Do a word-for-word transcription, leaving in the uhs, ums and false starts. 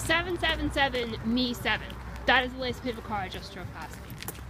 seven seven seven M E seven. That is the license plate of a car I just drove past me.